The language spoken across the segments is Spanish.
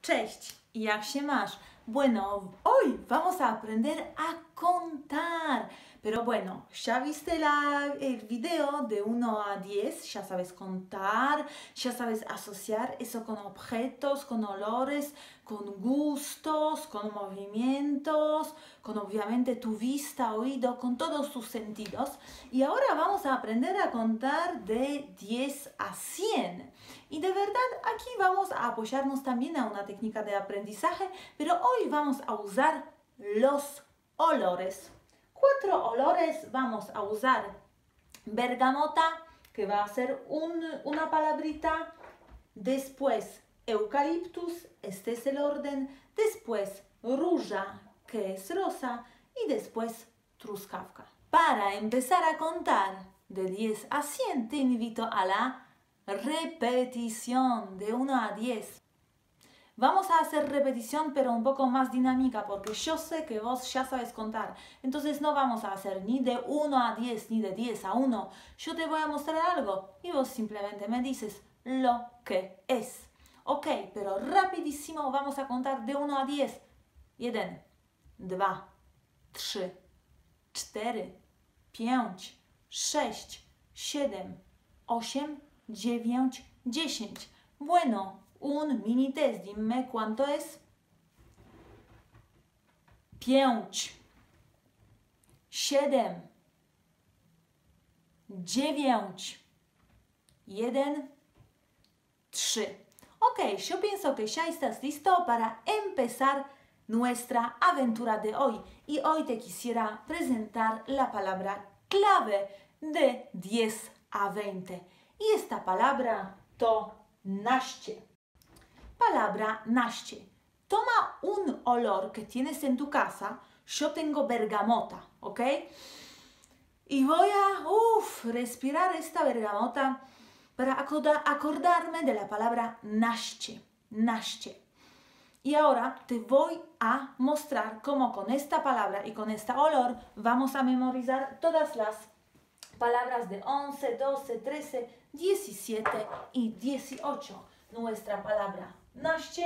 Cześć, jak się masz? Bueno, hoy vamos a aprender a contar. Pero bueno, ya viste el video de 1 a 10, ya sabes contar, ya sabes asociar eso con objetos, con olores, con gustos, con movimientos, con obviamente tu vista, oído, con todos tus sentidos. Y ahora vamos a aprender a contar de 10 a 100. Y de verdad aquí vamos a apoyarnos también a una técnica de aprendizaje, pero hoy vamos a usar los olores. 4 olores vamos a usar. Bergamota, que va a ser una palabrita. Después eucaliptus, este es el orden. Después ruja, que es rosa. Y después truskawka. Para empezar a contar de 10 a 100 te invito a la repetición de 1 a 10. Vamos a hacer repetición pero un poco más dinámica porque yo sé que vos ya sabes contar. Entonces no vamos a hacer ni de 1 a 10 ni de 10 a 1. Yo te voy a mostrar algo y vos simplemente me dices lo que es. Ok, pero rapidísimo vamos a contar de 1 a 10. 1, 2, 3, 4, 5, 6, 7, 8, 9, 10. Bueno, un mini test. Dime cuánto es. 5, 7, 9, 1, 3. Ok, yo pienso que ya estás listo para empezar nuestra aventura de hoy. Y hoy te quisiera presentar la palabra clave de 10 a 20. Y esta palabra to naście. Palabra naście. Toma un olor que tienes en tu casa. Yo tengo bergamota, ¿ok? Y voy a respirar esta bergamota para acordarme de la palabra naście. Naście. Y ahora te voy a mostrar cómo con esta palabra y con este olor vamos a memorizar todas las palabras de 11, 12, 13, 17 y 18. Nuestra palabra naście.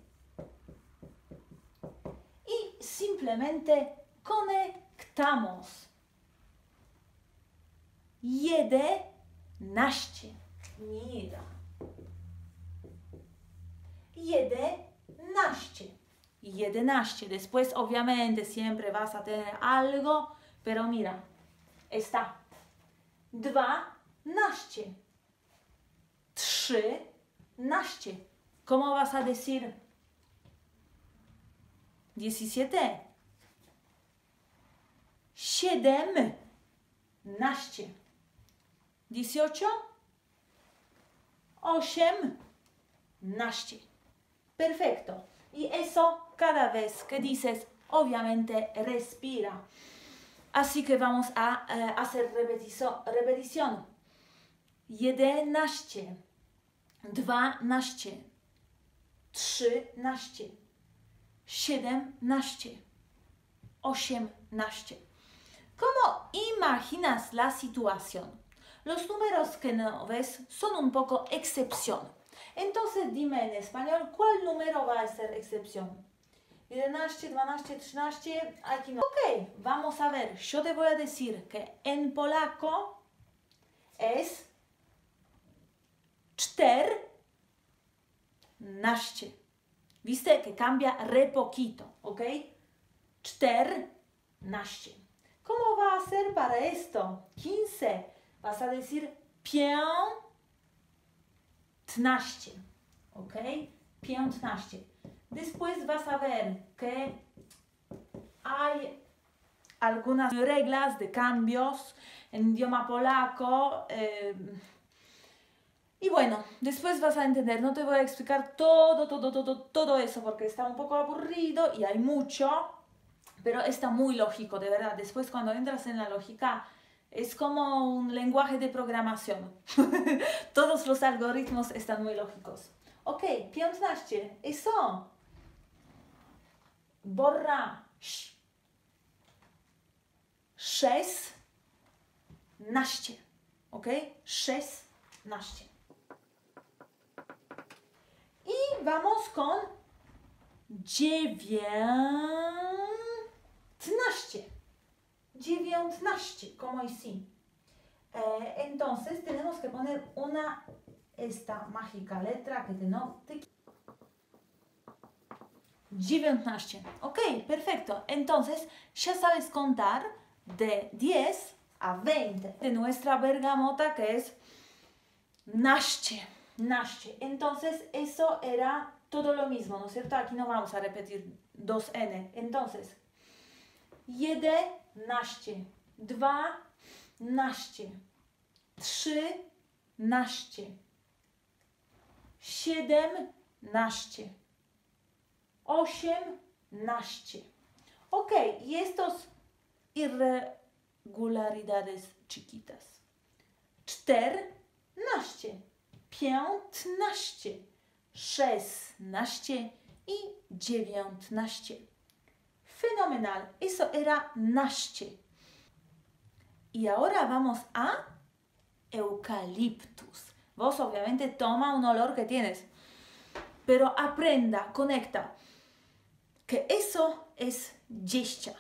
Y simplemente conectamos. 11. Mira. 11. 11. Después obviamente siempre vas a tener algo, pero mira, está. 12. 13. ¿Cómo vas a decir 17? 17. 18. 18. Perfecto. Y eso cada vez que dices, obviamente respira. Así que vamos a hacer repetición. 11, 12, 13, 17, 18. ¿Cómo imaginas la situación? Los números que no ves son un poco excepción. Entonces dime en español, ¿cuál número va a ser excepción? 11, 12, 13, aquí no. Ok, vamos a ver. Yo te voy a decir que en polaco es 14. ¿Viste? Que cambia re poquito, ¿ok? 14. ¿Cómo va a ser para esto? 15. Vas a decir 15. ¿Ok? 15. Después vas a ver que hay algunas reglas de cambios en idioma polaco. Y bueno, después vas a entender, no te voy a explicar todo eso porque está un poco aburrido y hay mucho, pero está muy lógico, de verdad. Después cuando entras en la lógica es como un lenguaje de programación. Todos los algoritmos están muy lógicos. Ok, 15, eso. Borra. 16. Ok, 16. Y vamos con 19. 19, como así. Entonces tenemos que poner esta mágica letra que tenemos. 19. Ok, perfecto. Entonces ya sabes contar de 10 a 20 de nuestra bergamota, que es naście. Entonces eso era todo lo mismo, ¿no es cierto? Aquí no vamos a repetir 2n. Entonces 11, 12, 13, 17, 18. Ok, y estos irregularidades chiquitas. 14, 15, 16 y 19. Fenomenal, eso era naście. Y ahora vamos a eucaliptus. Vos obviamente toma un olor que tienes, pero aprenda, conecta, que eso es 10.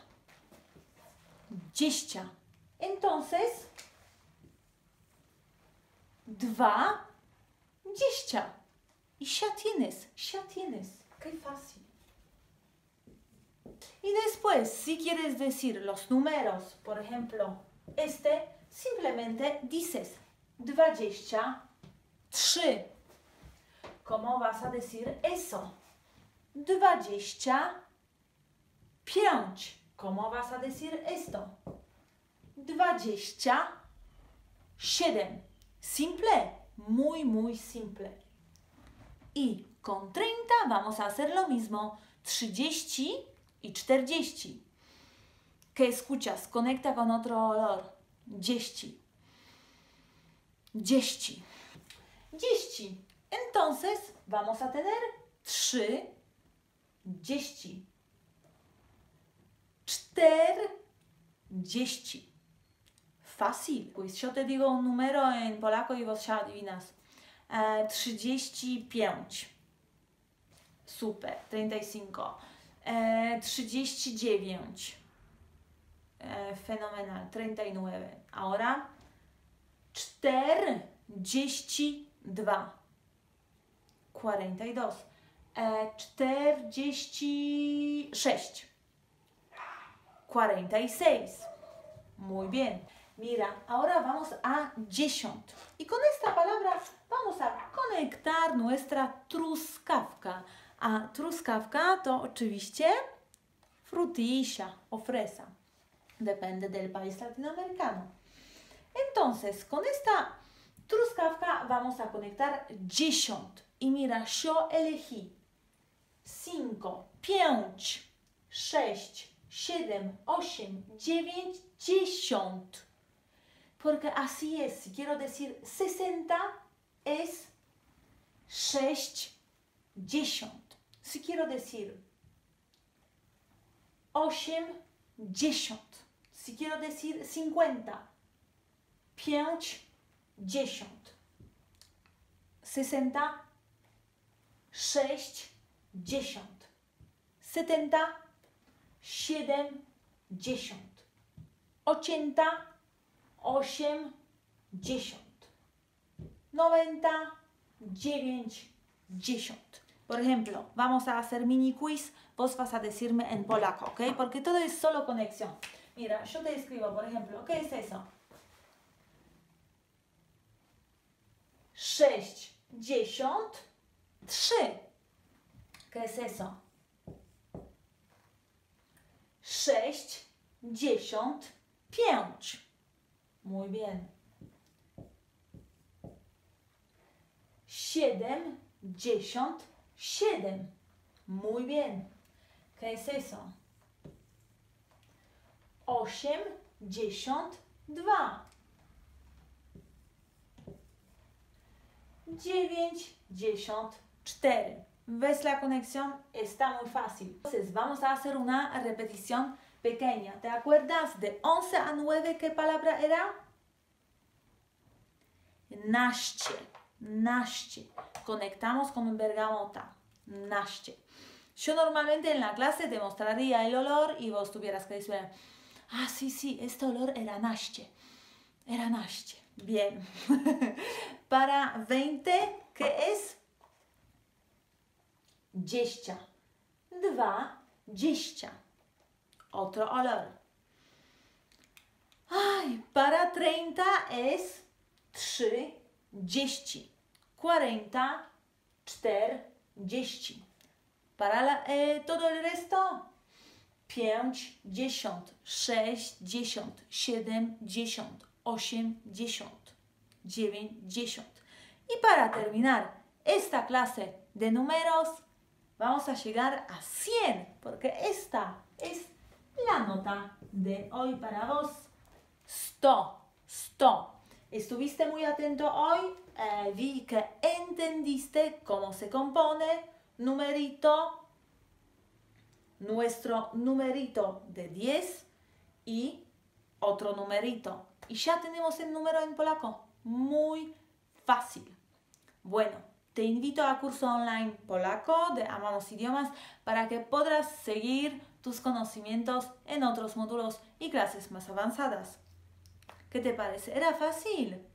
10. Entonces, 20. Y ya tienes. Qué fácil. Y después, si quieres decir los números, por ejemplo, simplemente dices 23. ¿Cómo vas a decir eso? 25. ¿Cómo vas a decir esto? 27. Simple, muy simple. Y con 30 vamos a hacer lo mismo. 30 y 40. ¿Qué escuchas? Conecta con otro olor. 10. Entonces vamos a tener 30. 40. Fácil. Pues yo te digo un número en polaco y vos ya adivinas. 35. Super. 35. 39. Fenomenal. 39. Ahora 42. 42. 46. 46. Muy bien. Mira, ahora vamos a 10. Y con esta palabra vamos a konektar nuestra truskawka. A truskawka to oczywiście frutilla o fresa. Depende del país latinoamericano. Entonces, con esta truskawka vamos a conectar 10. Y mira, yo elegí 5, 5, 6, 7, 8, 9, 10. Porque así es. Si quiero decir 60, es 60. Si quiero decir 80. Si quiero decir 50, 50. 60, 60. 70, 70. 80, 80. 90, 90. Por ejemplo, vamos a hacer mini quiz. Vos vas a decirme en polaco, ¿ok? Porque todo es solo conexión. Mira, yo te escribo, por ejemplo, ¿qué es eso? 63. ¿Qué es eso? 65. Muy bien. 77. Muy bien. ¿Qué es eso? 82. 94. ¿Ves la conexión? Está muy fácil. Entonces, vamos a hacer una repetición pequeña. ¿Te acuerdas de 11 a 9 qué palabra era? Naście. Conectamos con bergamota. Naście. Yo normalmente en la clase te mostraría el olor y vos tuvieras que decir, ah, sí, este olor era naście. Era naście. Bien. Para 20, ¿qué es? 20. 20. Otro olor. Ay, para 30 es 30. 40, 40. Para todo el resto, 50, 60, 70, 80, 90. Y para terminar esta clase de números, vamos a llegar a 100, porque esta es la nota de hoy para vos. 100. ¿Estuviste muy atento hoy? Vi que entendiste cómo se compone numerito, nuestro numerito de 10 y otro numerito. Y ya tenemos el número en polaco. Muy fácil. Bueno, te invito a curso online polaco de Amamos Idiomas para que podrás seguir tus conocimientos en otros módulos y clases más avanzadas. ¿Qué te parece? ¿Era fácil?